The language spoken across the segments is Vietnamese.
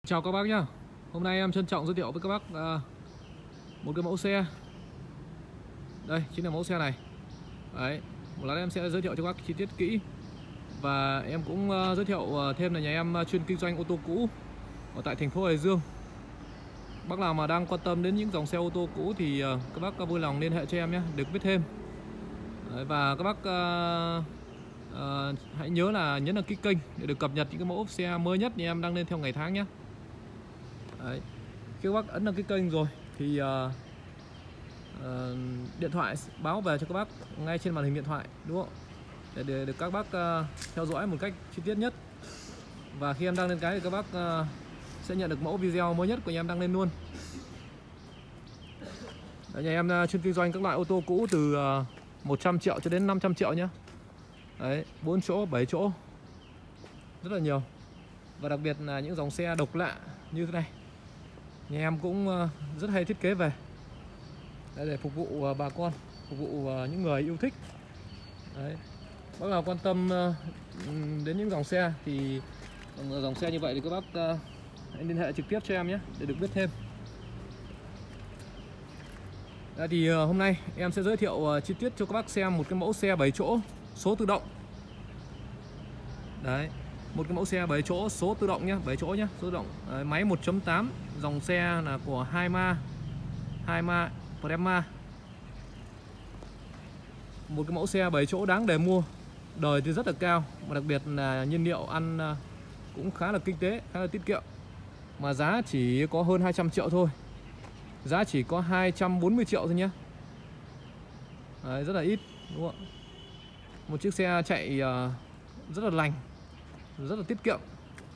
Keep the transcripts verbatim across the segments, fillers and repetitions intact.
Chào các bác nhá. Hôm nay em trân trọng giới thiệu với các bác uh, một cái mẫu xe. Đây chính là mẫu xe này. Đấy, một lát em sẽ giới thiệu cho các bác chi tiết kỹ. Và em cũng uh, giới thiệu uh, thêm là nhà em uh, chuyên kinh doanh ô tô cũ ở tại thành phố Hải Dương. Bác nào mà đang quan tâm đến những dòng xe ô tô cũ thì uh, các bác vui lòng liên hệ cho em nhé, được biết thêm. Đấy, và các bác uh, uh, hãy nhớ là nhấn đăng ký kênh để được cập nhật những cái mẫu xe mới nhất nhà em đăng lên theo ngày tháng nhé. Đấy. Khi các bác ấn đăng ký kênh rồi thì uh, uh, điện thoại báo về cho các bác ngay trên màn hình điện thoại, đúng không? Để, để được các bác uh, theo dõi một cách chi tiết nhất. Và khi em đăng lên cái thì các bác uh, sẽ nhận được mẫu video mới nhất của nhà em đăng lên luôn. Đấy, nhà em uh, chuyên kinh doanh các loại ô tô cũ từ uh, một trăm triệu cho đến năm trăm triệu nhé. Đấy, bốn chỗ, bảy chỗ, rất là nhiều. Và đặc biệt là những dòng xe độc lạ như thế này, nhà em cũng rất hay thiết kế về để phục vụ bà con, phục vụ những người yêu thích. Đấy. Bác nào quan tâm đến những dòng xe thì dòng xe như vậy thì các bác hãy liên hệ trực tiếp cho em nhé, để được biết thêm. Đấy, thì hôm nay em sẽ giới thiệu chi tiết cho các bác xem một cái mẫu xe bảy chỗ số tự động. Đấy, một cái mẫu xe bảy chỗ số tự động nhé, bảy chỗ nhé, số tự động. Đấy, máy một chấm tám, dòng xe là của Hyma, Hyma Prema. Một cái mẫu xe bảy chỗ đáng để mua, đời thì rất là cao, và đặc biệt là nhiên liệu ăn cũng khá là kinh tế, khá là tiết kiệm. Mà giá chỉ có hơn hai trăm triệu thôi. Giá chỉ có hai trăm bốn mươi triệu thôi nhé. Đấy, rất là ít, đúng không ạ? Một chiếc xe chạy rất là lành, rất là tiết kiệm,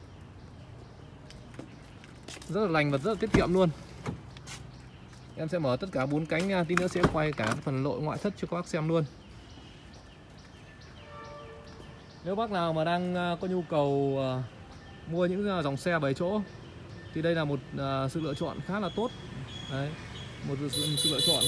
rất là lành và rất là tiết kiệm luôn. Em sẽ mở tất cả bốn cánh, tí nữa sẽ quay cả phần nội ngoại thất cho các bác xem luôn. Nếu bác nào mà đang có nhu cầu mua những dòng xe bảy chỗ thì đây là một sự lựa chọn khá là tốt. Đấy, một sự, sự lựa chọn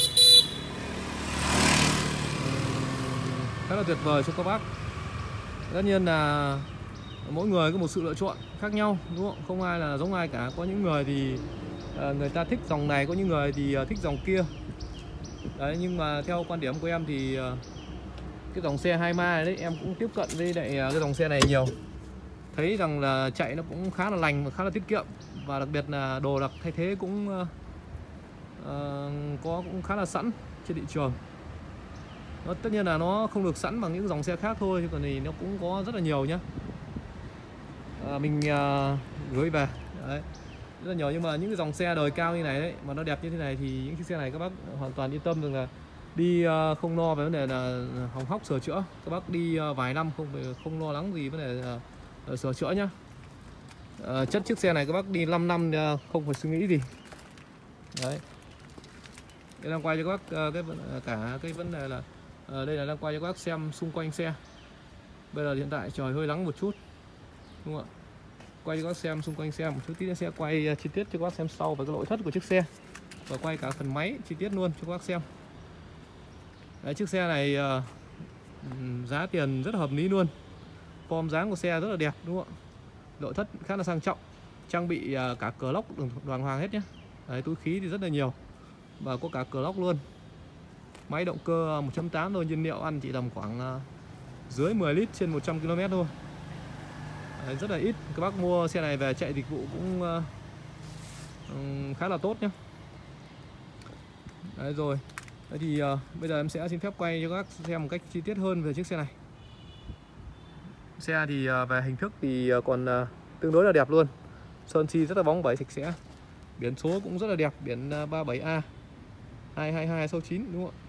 khá là tuyệt vời cho các bác. Tất nhiên là mỗi người có một sự lựa chọn khác nhau, đúng không? Không ai là giống ai cả. Có những người thì uh, người ta thích dòng này, có những người thì uh, thích dòng kia. Đấy, nhưng mà theo quan điểm của em thì uh, cái dòng xe Hyma này đấy, em cũng tiếp cận với lại uh, cái dòng xe này nhiều. Thấy rằng là chạy nó cũng khá là lành và khá là tiết kiệm. Và đặc biệt là đồ đạc thay thế cũng uh, uh, có cũng khá là sẵn trên thị trường. Nó, tất nhiên là nó không được sẵn bằng những dòng xe khác thôi, chứ còn thì nó cũng có rất là nhiều nhá. À, mình à, gửi về đấy, rất là nhiều. Nhưng mà những cái dòng xe đời cao như này đấy, mà nó đẹp như thế này thì những chiếc xe này các bác hoàn toàn yên tâm rằng là đi uh, không lo về vấn đề là hỏng hóc sửa chữa. Các bác đi uh, vài năm không phải không lo lắng gì vấn đề uh, sửa chữa nhá. Uh, chất chiếc xe này các bác đi năm năm uh, không phải suy nghĩ gì. Đấy, đây đang quay cho các bác uh, cái cả cái vấn đề là uh, đây là đang quay cho các bác xem xung quanh xe. Bây giờ hiện tại trời hơi nắng một chút, đúng không ạ? Quay cho các bác xem xung quanh xe một chút, tí nữa sẽ quay chi tiết cho các bác xem sau về cái nội thất của chiếc xe, và quay cả phần máy chi tiết luôn cho các bác xem. Đấy, chiếc xe này uh, giá tiền rất là hợp lý luôn. Form dáng của xe rất là đẹp, đúng không ạ? Nội thất khá là sang trọng, trang bị uh, cả cửa lốc đoàn hoàng hết nhé. Đấy, túi khí thì rất là nhiều và có cả cửa lốc luôn. Máy động cơ một chấm tám thôi, nhiên liệu ăn chỉ tầm khoảng uh, dưới mười lít trên một trăm ki lô mét thôi. Đấy, rất là ít. Các bác mua xe này về chạy dịch vụ cũng uh, um, khá là tốt nhé. Đấy rồi. Đấy thì uh, bây giờ em sẽ xin phép quay cho các bác xem một cách chi tiết hơn về chiếc xe này. Xe thì uh, về hình thức thì uh, còn uh, tương đối là đẹp luôn. Sơn xi rất là bóng bẩy sạch sẽ. Biển số cũng rất là đẹp, biển uh, ba mươi bảy A hai hai hai sáu chín, đúng không ạ?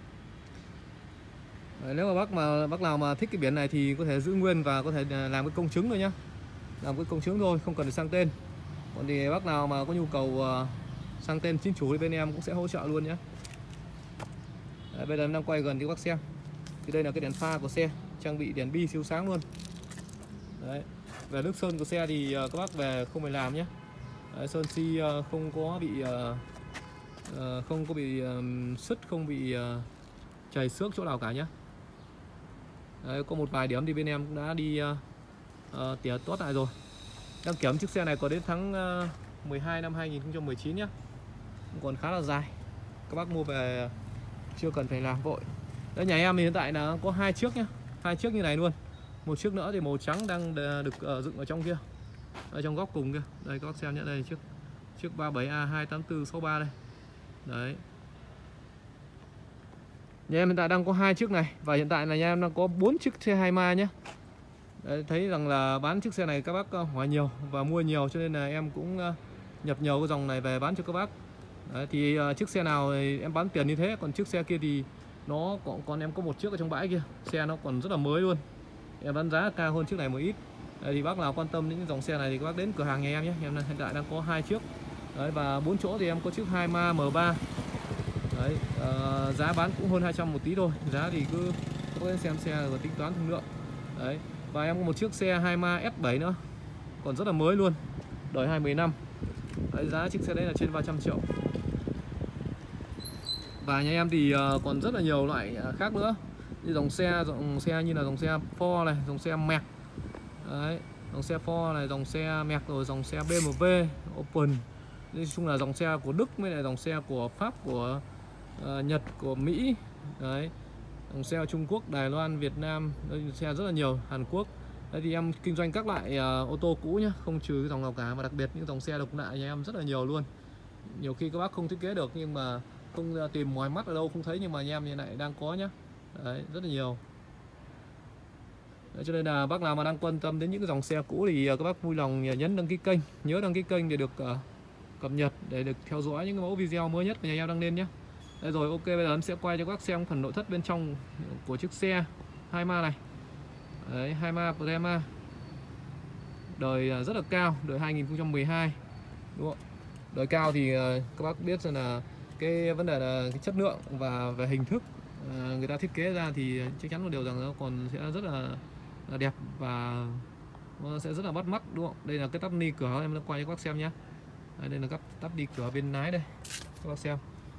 Đấy, nếu mà bác mà bác nào mà thích cái biển này thì có thể giữ nguyên và có thể làm cái công chứng thôi nhá, làm cái công chứng thôi, không cần phải sang tên. Còn thì bác nào mà có nhu cầu uh, sang tên chính chủ thì bên em cũng sẽ hỗ trợ luôn nhé. Đấy, bây giờ em đang quay gần cho các bác xem. Thì đây là cái đèn pha của xe, trang bị đèn bi siêu sáng luôn. Đấy, về nước sơn của xe thì uh, các bác về không phải làm nhé. Đấy, sơn xi uh, không có bị uh, uh, không có bị uh, sứt, không bị uh, chảy xước chỗ nào cả nhé. Đấy, có một vài điểm thì bên em cũng đã đi uh, uh, tỉa tốt lại rồi. Đăng kiểm chiếc xe này có đến tháng mười hai năm hai nghìn không trăm mười chín nhé, còn khá là dài, các bác mua về chưa cần phải làm vội. Đấy, nhà em thì hiện tại là có hai chiếc nhá, hai chiếc như này luôn. Một chiếc nữa thì màu trắng đang được dựng ở trong kia, ở trong góc cùng kia. Đây các bác xem nhé, đây chiếc chiếc ba bảy A hai tám tư sáu ba đây. Đấy. Nhà em hiện tại đang có hai chiếc này, và hiện tại là nhà em đang có bốn chiếc xe hai ma nhé. Đấy, thấy rằng là bán chiếc xe này các bác hỏi nhiều và mua nhiều, cho nên là em cũng nhập nhiều cái dòng này về bán cho các bác. Đấy, thì uh, chiếc xe nào thì em bán tiền như thế, còn chiếc xe kia thì nó còn, còn em có một chiếc ở trong bãi kia, xe nó còn rất là mới luôn, em bán giá cao hơn chiếc này một ít. Đấy, thì bác nào quan tâm đến dòng xe này thì các bác đến cửa hàng nhà em nhé, em hiện tại đang có hai chiếc. Đấy, và bốn chỗ thì em có chiếc hai ma M ba. Đấy, uh, giá bán cũng hơn hai trăm một tí thôi, giá thì cứ các bác xem xe và tính toán thương lượng. Đấy, và em có một chiếc xe hai ma S bảy nữa, còn rất là mới luôn, đời hai mươi năm. Đấy, giá chiếc xe đấy là trên ba trăm triệu. Và nhà em thì uh, còn rất là nhiều loại khác nữa, như dòng xe dòng xe như là dòng xe Ford này, dòng xe Merc. Đấy, dòng xe Ford này, dòng xe Merc, rồi dòng xe B M W, Open. Nói chung là dòng xe của Đức với lại dòng xe của Pháp, của uh, Nhật, của Mỹ. Đấy, dòng xe Trung Quốc, Đài Loan, Việt Nam, đấy, xe rất là nhiều, Hàn Quốc. Đấy, thì em kinh doanh các loại uh, ô tô cũ nhá, không trừ cái dòng nào cả, mà đặc biệt những dòng xe độc lạ nhà em rất là nhiều luôn. Nhiều khi các bác không thiết kế được, nhưng mà không tìm ngoài mắt ở đâu không thấy, nhưng mà nhà em như này đang có nhá. Đấy, rất là nhiều. Đấy, cho nên là bác nào mà đang quan tâm đến những cái dòng xe cũ thì các bác vui lòng nhấn đăng ký kênh, nhớ đăng ký kênh để được uh, cập nhật, để được theo dõi những cái mẫu video mới nhất mà nhà em đăng lên nhé. Đây rồi, ok, bây giờ em sẽ quay cho các bác xem phần nội thất bên trong của chiếc xe hai ma này. Đấy, hai ma Prema, đời rất là cao, đời hai nghìn không trăm mười hai, đúng không? Đời cao thì các bác biết rằng là cái vấn đề là cái chất lượng và về hình thức người ta thiết kế ra thì chắc chắn một điều rằng nó còn sẽ rất là, là đẹp và nó sẽ rất là bắt mắt, đúng không? Đây là cái tắp ni cửa, em đã quay cho các bác xem nhé. Đây, đây là các tắp ni cửa bên lái đây, các bác xem.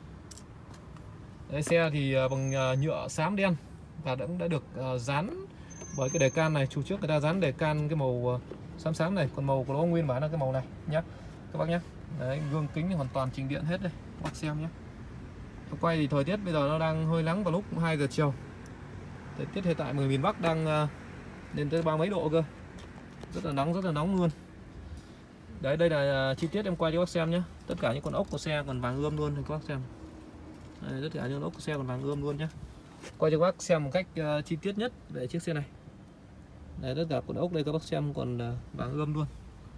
Đây, xe thì bằng nhựa xám đen và đã, đã được uh, dán bởi cái đề can này. Chủ trước người ta dán đề can cái màu xám xám này, còn màu của nó nguyên bản là cái màu này nhé các bác nhé. Đấy, gương kính thì hoàn toàn chỉnh điện hết đây, các bác xem nhé. Quay thì thời tiết bây giờ nó đang hơi nắng vào lúc hai giờ chiều. Thời tiết hiện tại ở miền Bắc đang uh, lên tới ba mấy độ cơ, rất là nóng, rất là nóng luôn. Đấy, đây là uh, chi tiết em quay cho các bác xem nhé. Tất cả những con ốc của xe còn vàng ươm luôn, thì các bác xem. Đây, tất cả những con ốc của xe còn vàng ươm luôn nhé. Quay cho các bác xem một cách uh, chi tiết nhất về chiếc xe này. Đây, tất cả con ốc đây các bác xem còn uh, vàng ươm luôn.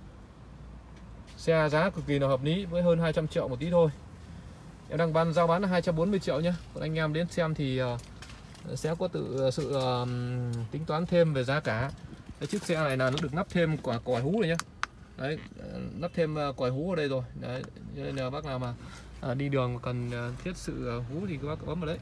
Xe giá cực kỳ là hợp lý, với hơn hai trăm triệu một tí thôi. Em đang bán giao bán là hai trăm bốn mươi triệu nhé. Còn anh em đến xem thì uh, sẽ có tự sự uh, tính toán thêm về giá cả. Cái chiếc xe này là nó được lắp thêm quả còi hú này nhé. Đấy, lắp thêm uh, còi hú ở đây rồi. Đấy, nên là bác nào mà uh, đi đường mà cần uh, thiết sự uh, hú thì các bác bấm vào đấy.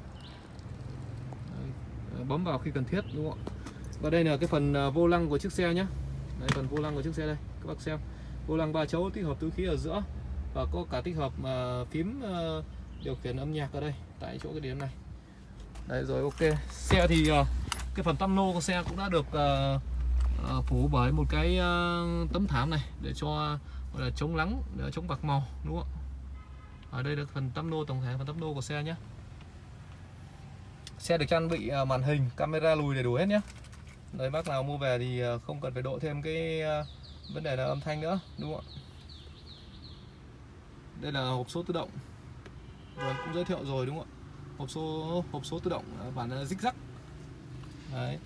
Đấy, bấm vào khi cần thiết, đúng không ạ? Và đây là cái phần uh, vô lăng của chiếc xe nhé. Đây, phần vô lăng của chiếc xe đây, các bác xem. Vô lăng ba chấu tích hợp túi khí ở giữa, và có cả tích hợp mà phím uh, điều khiển âm nhạc ở đây, tại chỗ cái điểm này. Đấy rồi, ok. Xe thì uh, cái phần tăm nô của xe cũng đã được uh, uh, phủ bởi một cái uh, tấm thảm này để cho gọi là chống nắng, để chống bạc màu, đúng không ạ? Ở đây là phần tăm nô, tổng thể phần tăm nô của xe nhé. Xe được trang bị uh, màn hình, camera lùi đầy đủ hết nhé. Đấy, bác nào mua về thì uh, không cần phải độ thêm cái uh, vấn đề là âm thanh nữa, đúng không ạ? Đây là hộp số tự động, rồi cũng giới thiệu rồi, đúng không ạ? Hộp số hộp số tự động bản rích rắc. Đấy.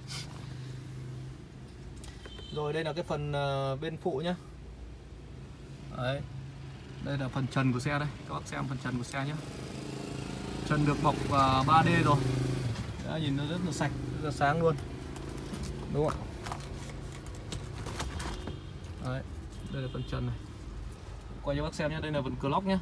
Rồi đây là cái phần uh, bên phụ nhá. Đấy. Đây là phần trần của xe đây, các bác xem phần trần của xe nhé. Trần được bọc uh, ba D rồi. Đấy, nhìn nó rất là sạch, rất là sáng luôn, đúng không ạ? Đấy, đây là phần trần này. Quay cho bác xem nhé, đây là phần cửa lóc nhé.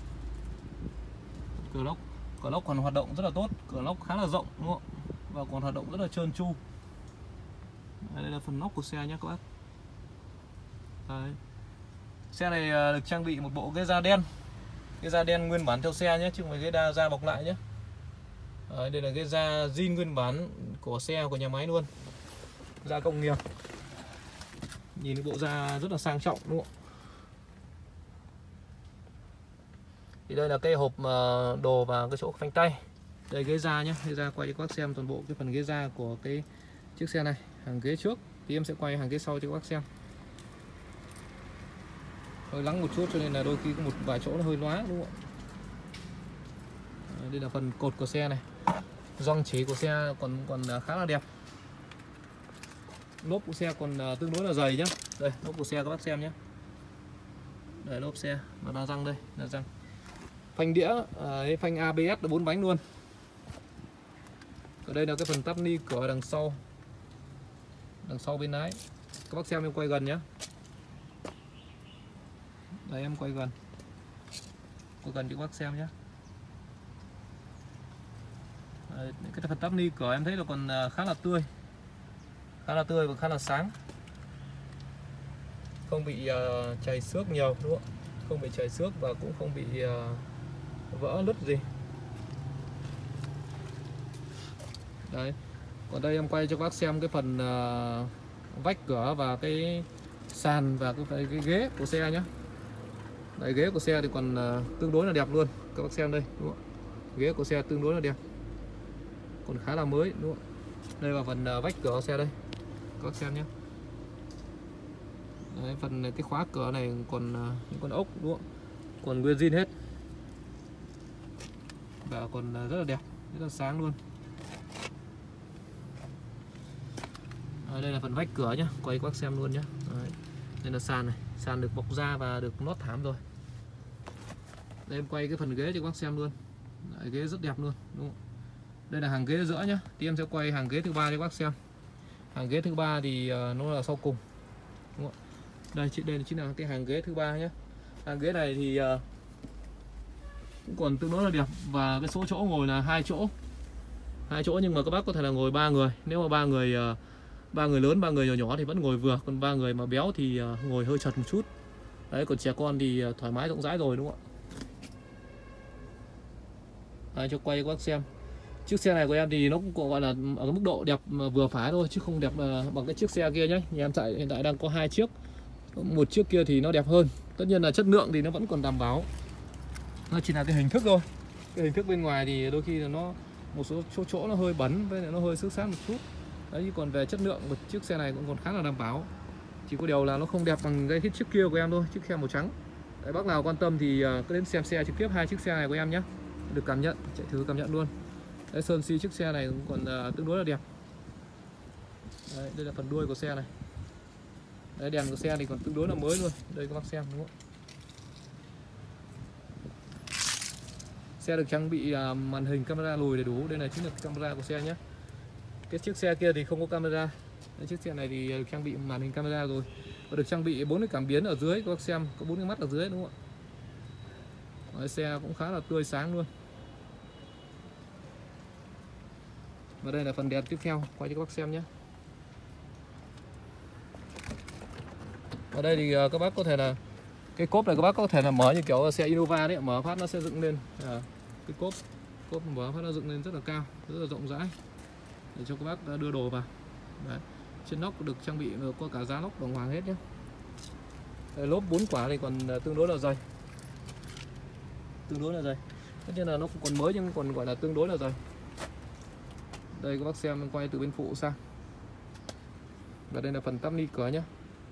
Cửa lóc, cửa lóc còn hoạt động rất là tốt, cửa lóc khá là rộng, đúng không? Và còn hoạt động rất là trơn tru. Đây là phần nóc của xe nhé các bác. Đấy. Xe này được trang bị một bộ ghế da đen, ghế da đen nguyên bản theo xe nhé, chứ không phải ghế da da bọc lại nhé. Đấy, đây là ghế da zin nguyên bản của xe của nhà máy luôn, da công nghiệp. Nhìn cái bộ da rất là sang trọng đúng không? Thì đây là cái hộp đồ và cái chỗ phanh tay. Đây ghế da nhé, ghế da quay cho các bác xem toàn bộ cái phần ghế da của cái chiếc xe này. Hàng ghế trước thì em sẽ quay hàng ghế sau cho các bác xem. Hơi lắng một chút cho nên là đôi khi có một vài chỗ nó hơi lóa đúng không ạ? Đây là phần cột của xe này. Gioăng chỉ của xe còn còn khá là đẹp. Lốp của xe còn tương đối là dày nhá. Đây, lốp của xe các bác xem nhé. Đây lốp xe, nó đang răng đây, là răng. Phanh đĩa, à, phanh a bê ét là bốn bánh luôn. Ở đây là cái phần tắp ni cửa đằng sau. Đằng sau bên lái. Các bác xem em quay gần nhé. Đây em quay gần. Quay gần cho các bác xem nhé. Đây, cái phần tắp ni cửa em thấy là còn khá là tươi. Khá là tươi và khá là sáng. Không bị uh, chảy xước nhiều đúng không? Không bị chảy xước và cũng không bị uh, vỡ nứt gì. Đấy. Còn đây em quay cho các bác xem cái phần uh, vách cửa và cái sàn và cái, cái ghế của xe nhé. Đấy, ghế của xe thì còn uh, tương đối là đẹp luôn. Các bác xem đây đúng không? Ghế của xe tương đối là đẹp. Còn khá là mới đúng không? Đây là phần uh, vách cửa của xe đây. Các bác xem nhé. Đấy, phần cái khóa cửa này còn uh, những con ốc đúng không? Còn nguyên zin hết. Và còn uh, rất là đẹp, rất là sáng luôn. À, đây là phần vách cửa nhé, quay các bác xem luôn nhé. Đấy. Đây là sàn này, sàn được bọc da và được lót thảm rồi. Đây em quay cái phần ghế cho các bác xem luôn. Đấy, ghế rất đẹp luôn đúng không? Đây là hàng ghế giữa nhá. Thì em sẽ quay hàng ghế thứ ba cho các bác xem. Hàng ghế thứ ba thì uh, nó là sau cùng. Đúng không? Đây chị đây chính là cái hàng ghế thứ ba nhé. Hàng ghế này thì uh, cũng còn tương đối là đẹp và cái số chỗ ngồi là hai chỗ. Hai chỗ nhưng mà các bác có thể là ngồi ba người. Nếu mà ba người uh, ba người lớn, ba người nhỏ nhỏ thì vẫn ngồi vừa, còn ba người mà béo thì uh, ngồi hơi chật một chút. Đấy, còn trẻ con thì uh, thoải mái rộng rãi rồi đúng không ạ? Đấy, cho quay cho các bác xem. Chiếc xe này của em thì nó cũng gọi là ở cái mức độ đẹp vừa phải thôi chứ không đẹp bằng cái chiếc xe kia nhé. Nhà em chạy hiện tại đang có hai chiếc. Một chiếc kia thì nó đẹp hơn. Tất nhiên là chất lượng thì nó vẫn còn đảm bảo. Nó chỉ là cái hình thức thôi. Cái hình thức bên ngoài thì đôi khi là nó một số chỗ chỗ nó hơi bẩn với lại nó hơi xước xát một chút. Đấy, còn về chất lượng một chiếc xe này cũng còn khá là đảm bảo. Chỉ có điều là nó không đẹp bằng cái chiếc kia của em thôi, chiếc xe màu trắng. Đấy, bác nào quan tâm thì cứ đến xem xe trực tiếp hai chiếc xe này của em nhé. Được cảm nhận, chạy thử cảm nhận luôn. Đấy, sơn xi chiếc xe này cũng còn uh, tương đối là đẹp. Đấy, đây là phần đuôi của xe này. Đấy, đèn của xe thì còn tương đối là mới luôn. Đây các bác xem đúng không? Xe được trang bị uh, màn hình camera lùi đầy đủ. Đây là chính là camera của xe nhé. Cái chiếc xe kia thì không có camera. Đấy, chiếc xe này thì được trang bị màn hình camera rồi. Và được trang bị bốn cái cảm biến ở dưới, các bác xem có bốn cái mắt ở dưới đúng không ạ? Đấy, xe cũng khá là tươi sáng luôn. Và đây là phần đèn tiếp theo, quay cho các bác xem nhé. Ở đây thì các bác có thể là cái cốp này các bác có thể là mở như kiểu xe Innova đấy, mở phát nó sẽ dựng lên. À, cái cốp cốp mở phát nó dựng lên rất là cao, rất là rộng rãi để cho các bác đưa đồ vào. Đấy. Trên nóc được trang bị có cả giá lốc đồng hoàng hết nhé. Đây, lốp bốn quả thì còn tương đối là dày, tương đối là dày. Tất nhiên là nó cũng còn mới nhưng còn gọi là tương đối là dày. Đây các bác xem, quay từ bên phụ sang. Và đây là phần tắp ni cửa nhé.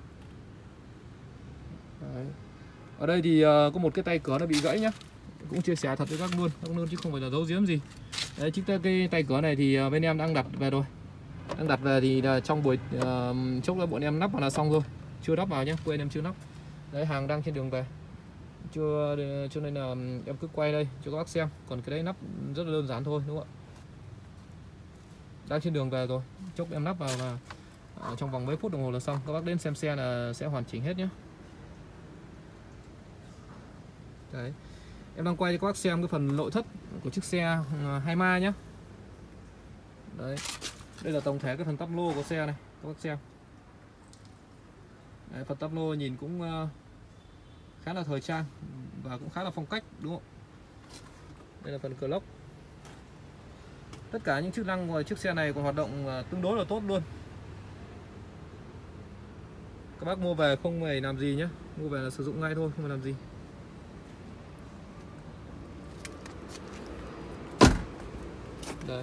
Đấy. Ở đây thì uh, có một cái tay cửa nó bị gãy nhá. Cũng chia sẻ thật với các luôn, các luôn chứ không phải là giấu giếm gì. Đấy, chính cái tay cửa này thì uh, bên em đang đặt về rồi. Đang đặt về thì uh, trong buổi uh, chốc là bọn em lắp vào là xong rồi. Chưa lắp vào nhé, quên em chưa lắp. Đấy, hàng đang trên đường về. Chưa, cho nên là em cứ quay đây cho các bác xem. Còn cái đấy lắp rất là đơn giản thôi đúng không ạ? Đang trên đường về rồi, chốc em lắp vào và ở trong vòng mấy phút đồng hồ là xong. Các bác đến xem xe là sẽ hoàn chỉnh hết nhé. Đấy, em đang quay cho các bác xem cái phần nội thất của chiếc xe hai ma nhé. Đấy, đây là tổng thể cái phần tắp lô của xe này các bác xem. Đấy, phần tắp lô nhìn cũng uh, khá là thời trang và cũng khá là phong cách đúng không? Đây là phần cửa lốc. Tất cả những chức năng của chiếc xe này còn hoạt động uh, tương đối là tốt luôn. Các bác mua về không phải làm gì nhé, mua về là sử dụng ngay thôi, không phải làm gì. Đấy.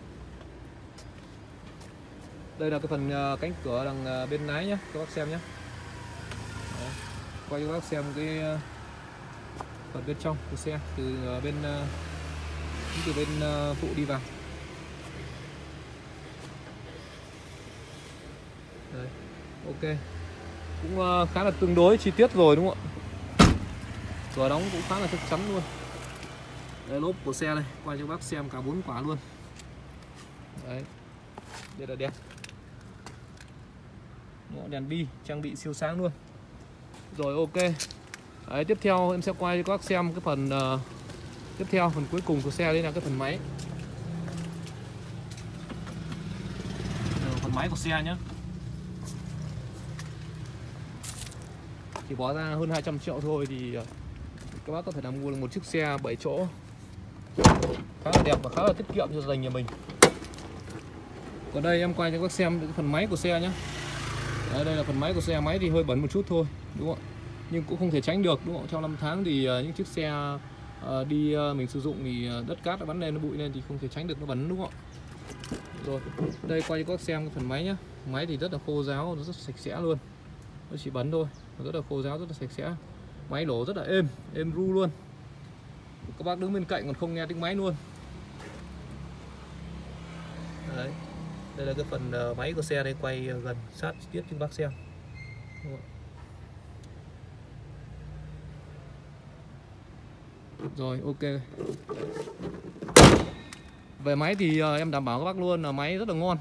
Đây là cái phần cánh cửa đằng bên lái nhé, các bác xem nhé. Đấy. Quay cho các bác xem cái phần bên trong của xe, từ bên từ bên phụ đi vào. Đấy. Ok, cũng khá là tương đối chi tiết rồi đúng không ạ? Cửa đóng cũng khá là chắc chắn luôn. Đây lốp của xe này, quay cho bác xem cả bốn quả luôn. Đấy, đây là đèn, đèn bi trang bị siêu sáng luôn. Rồi ok. Đấy, tiếp theo em sẽ quay cho các bác xem cái phần uh, tiếp theo, phần cuối cùng của xe, đây là cái phần máy. Đây, phần máy của xe nhé. Chỉ bỏ ra hơn hai trăm triệu thôi thì các bác có thể là mua được một chiếc xe bảy chỗ khá là đẹp và khá là tiết kiệm cho gia đình nhà mình. Còn đây em quay cho các bác xem cái phần máy của xe nhé. Đấy, đây là phần máy của xe. Máy thì hơi bẩn một chút thôi đúng không ạ, nhưng cũng không thể tránh được đúng không? Trong năm tháng thì uh, những chiếc xe uh, đi uh, mình sử dụng thì uh, đất cát nó bắn lên, nó bụi lên thì không thể tránh được nó bẩn đúng không ạ. Rồi đây quay cho các bác xem cái phần máy nhé. Máy thì rất là khô ráo, rất sạch sẽ luôn, nó chỉ bẩn thôi, rất là khô ráo, rất là sạch sẽ. Máy nổ rất là êm, êm ru luôn. Các bác đứng bên cạnh còn không nghe tiếng máy luôn. Đấy, đây là cái phần uh, máy của xe đây, quay uh, gần sát chi tiết cho các bác xem. Rồi ok. Về máy thì uh, em đảm bảo các bác luôn là máy rất là ngon.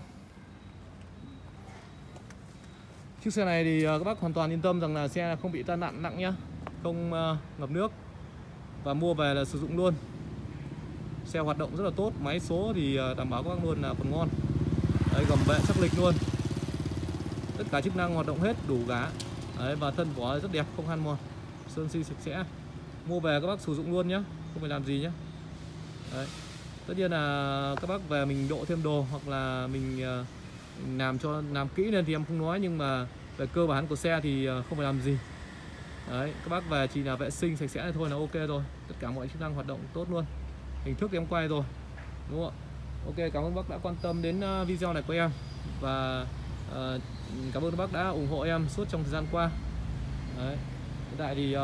Chiếc xe này thì uh, các bác hoàn toàn yên tâm rằng là xe không bị tai nạn nặng nhá, không uh, ngập nước, và mua về là sử dụng luôn. Xe hoạt động rất là tốt, máy số thì uh, đảm bảo các bác luôn là còn ngon. Đấy, gầm bệ chắc lịch luôn, tất cả chức năng hoạt động hết đủ cả. Đấy, và thân vỏ rất đẹp, không han mòn, sơn si sạch sẽ. Mua về các bác sử dụng luôn nhé, không phải làm gì nhé. Đấy. Tất nhiên là các bác về mình độ thêm đồ hoặc là mình uh, làm cho làm kỹ lên thì em không nói, nhưng mà về cơ bản của xe thì uh, không phải làm gì. Đấy, các bác về chỉ là vệ sinh sạch sẽ thôi là ok rồi, tất cả mọi chức năng hoạt động tốt luôn. Hình thức thì em quay rồi đúng không ạ? Ok, cảm ơn bác đã quan tâm đến video này của em, và uh, cảm ơn bác đã ủng hộ em suốt trong thời gian qua. Đấy. Hiện tại thì uh,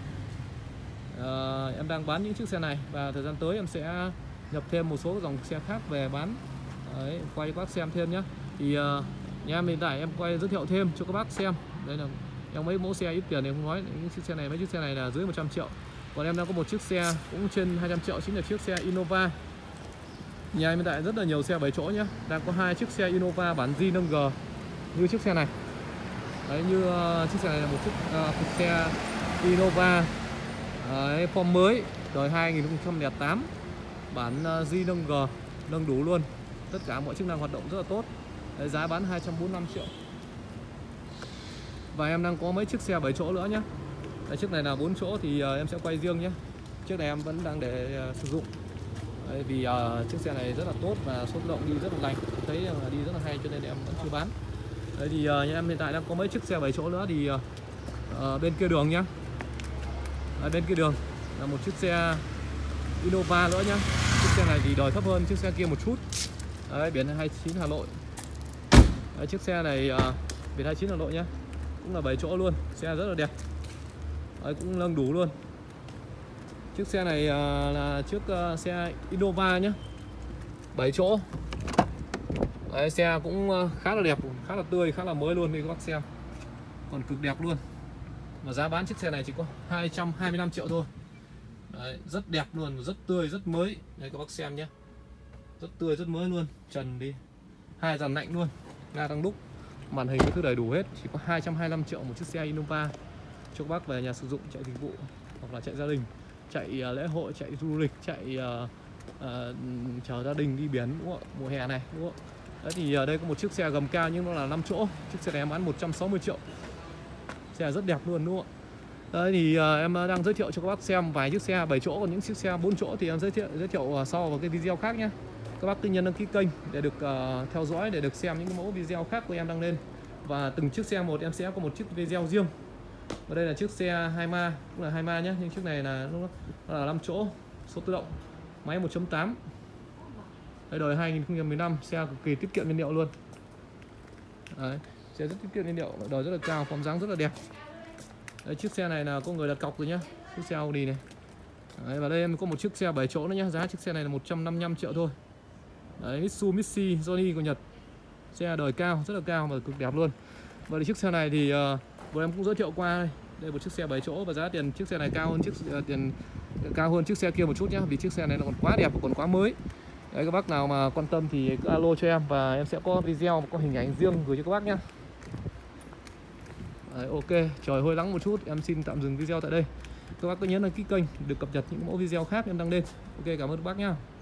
uh, em đang bán những chiếc xe này, và thời gian tới em sẽ nhập thêm một số dòng xe khác về bán. Đấy, quay cho các bác xem thêm nhé. Thì uh, nhà em hiện tại em quay giới thiệu thêm cho các bác xem. Đây là em mấy mẫu xe ít tiền thì không nói, những chiếc xe này, mấy chiếc xe này là dưới một trăm triệu. Còn em đang có một chiếc xe cũng trên hai trăm triệu, chính là chiếc xe Innova. Nhà em hiện tại rất là nhiều xe bảy chỗ nhé. Đang có hai chiếc xe Innova bản zin nâng G như chiếc xe này. Đấy, như uh, chiếc xe này là một chiếc uh, xe Innova uh, form mới đời hai nghìn không trăm lẻ tám, bản uh, zin nâng G, nâng đủ luôn, tất cả mọi chức năng hoạt động rất là tốt. Đấy, giá bán hai trăm bốn mươi lăm triệu. Và em đang có mấy chiếc xe bảy chỗ nữa nhé. Đấy, chiếc này là bốn chỗ thì uh, em sẽ quay riêng nhé. Chiếc này em vẫn đang để uh, sử dụng. Đấy, vì uh, chiếc xe này rất là tốt và số động đi rất là lành, thấy là đi rất là hay cho nên em vẫn chưa bán. Đấy thì uh, nhà em hiện tại đang có mấy chiếc xe bảy chỗ nữa thì uh, uh, bên kia đường nhá. À, bên kia đường là một chiếc xe Innova nữa nhá. Chiếc xe này thì đời thấp hơn chiếc xe kia một chút. Đấy, biển hai mươi chín Hà Nội. Đấy, chiếc xe này uh, biển hai mươi chín Hà Nội nhá, cũng là bảy chỗ luôn, xe rất là đẹp. Đấy, cũng nâng đủ luôn. Chiếc xe này uh, là chiếc uh, xe Innova nhá, bảy chỗ. Đấy, xe cũng uh, khá là đẹp, khá là tươi, khá là mới luôn đi các bác xem, còn cực đẹp luôn. Mà giá bán chiếc xe này chỉ có hai trăm hai mươi lăm triệu thôi. Đấy, rất đẹp luôn, rất tươi, rất mới. Đây các bác xem nhé, rất tươi, rất mới luôn. Trần đi, hai dàn lạnh luôn, ga đang đúc, màn hình cái thứ đầy đủ hết. Chỉ có hai trăm hai mươi lăm triệu một chiếc xe Innova cho các bác về nhà sử dụng, chạy dịch vụ hoặc là chạy gia đình, chạy uh, lễ hội, chạy du lịch, chạy uh, uh, chở gia đình đi biển đúng không? Mùa hè này đúng không? Đấy thì ở đây có một chiếc xe gầm cao nhưng nó là năm chỗ. Chiếc xe này em bán một trăm sáu mươi triệu. Xe rất đẹp luôn đúng không ạ? Đấy thì uh, em đang giới thiệu cho các bác xem vài chiếc xe bảy chỗ, còn những chiếc xe bốn chỗ thì em giới thiệu giới thiệu uh, sau vào cái video khác nhé. Các bác cứ nhấn đăng ký kênh để được uh, theo dõi, để được xem những cái mẫu video khác của em đăng lên. Và từng chiếc xe một em sẽ có một chiếc video riêng. Và đây là chiếc xe hai ma, cũng là hai ma nhé, nhưng chiếc này là nó là năm chỗ, số tự động, máy một chấm tám. Đây đời hai nghìn không trăm mười lăm, xe cực kỳ tiết kiệm nhiên liệu luôn. Đấy, xe rất tiết kiệm nhiên liệu, đời rất là cao, form dáng rất là đẹp. Đấy, chiếc xe này là có người đặt cọc rồi nhá, chiếc xe Audi này. Đấy, và đây em có một chiếc xe bảy chỗ nữa nhá, giá chiếc xe này là một trăm năm mươi lăm triệu thôi. Đấy, Mitsubishi Johnny của Nhật, xe đời cao, rất là cao và cực đẹp luôn. Và chiếc xe này thì uh, vừa em cũng giới thiệu qua đây. Đây một chiếc xe bảy chỗ và giá tiền chiếc xe này cao hơn chiếc uh, tiền cao hơn chiếc xe kia một chút nhá, vì chiếc xe này nó còn quá đẹp và còn quá mới. Đấy, các bác nào mà quan tâm thì cứ alo cho em và em sẽ có video có hình ảnh riêng gửi cho các bác nhá. Đấy, ok, trời hơi nắng một chút, em xin tạm dừng video tại đây. Các bác cứ nhấn đăng ký kênh được cập nhật những mẫu video khác em đăng lên. Ok, cảm ơn các bác nhá.